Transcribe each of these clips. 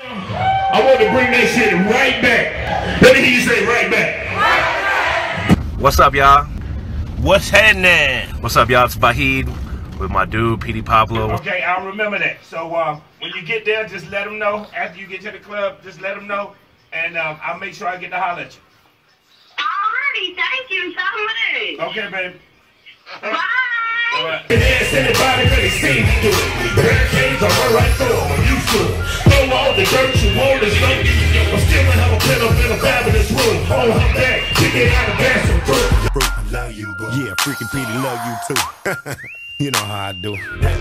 I want to bring that shit right back. Let me hear you say right back. What's up, y'all? What's happening? What's up, y'all? It's Fahid with my dude, PD Pablo. Okay, I'll remember that. So when you get there, just let them know. After you get to the club, just let them know. And I'll make sure I get to holler at you. Alrighty, thank you so much. Okay, baby. Bye. All right. Anybody really see me do it. Barricades are right through them. I'm used to it. Throw all the dirt you want is no. I'm still gonna have a pin up in a fabulous room. Hold her back, kick it out of gas and through. I love you, bro. Yeah, freaking Petey love you too. You know how I do.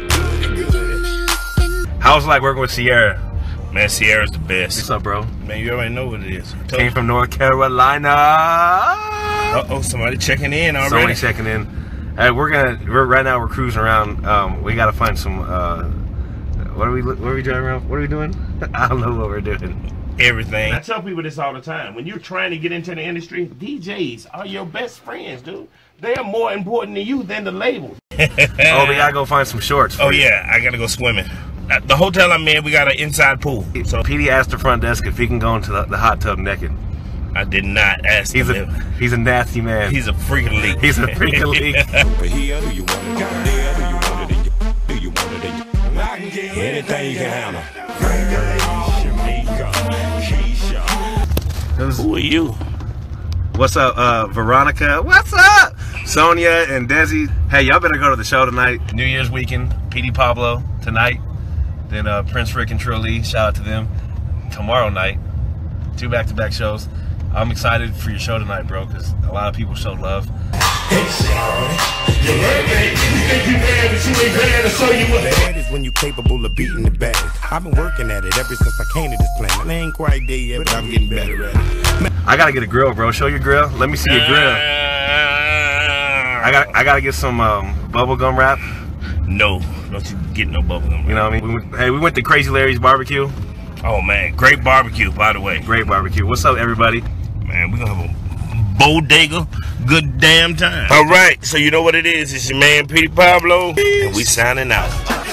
How's it like working with Sierra? Man, Sierra's the best. What's up, bro? Man, you already know what it is. Came from North Carolina. Uh-oh, somebody checking in already. Somebody checking in. Hey, right now we're cruising around. We gotta find some. What are we driving around? What are we doing? I don't know what we're doing. Everything. I tell people this all the time. When you're trying to get into the industry, DJs are your best friends, dude. They are more important to you than the label. Oh, we gotta go find some shorts. Oh yeah, I gotta go swimming. At the hotel I'm in, we got an inside pool. So PD asked the front desk if he can go into the hot tub naked. I did not ask him. He's a nasty man. He's a freaking leak. He's a freaking leak. But here, do you want it? There, do you want it? Do you want it? I can get anything you can handle. Who are you? What's up, Veronica? What's up? Sonia and Desi. Hey, y'all better go to the show tonight. New Year's weekend. PD Pablo tonight. Then Prince Rick and Trill Lee. Shout out to them. Tomorrow night. 2 back-to-back shows. I'm excited for your show tonight, bro, because a lot of people showed love. Bad is when you capable of beating the bad. I've been working at it ever since I came to this planet. I ain't quite there yet, but I'm getting better at it. I gotta get a grill, bro. Show your grill. Let me see your grill. I gotta get some bubblegum wrap. No, don't you get no bubblegum. You know what I mean? We went to Crazy Larry's barbecue. Oh man, great barbecue, by the way. Great barbecue. What's up, everybody? Man, we're gonna have a bodega good damn time. All right, so you know what it is. It's your man, PD Pablo, and we signing out.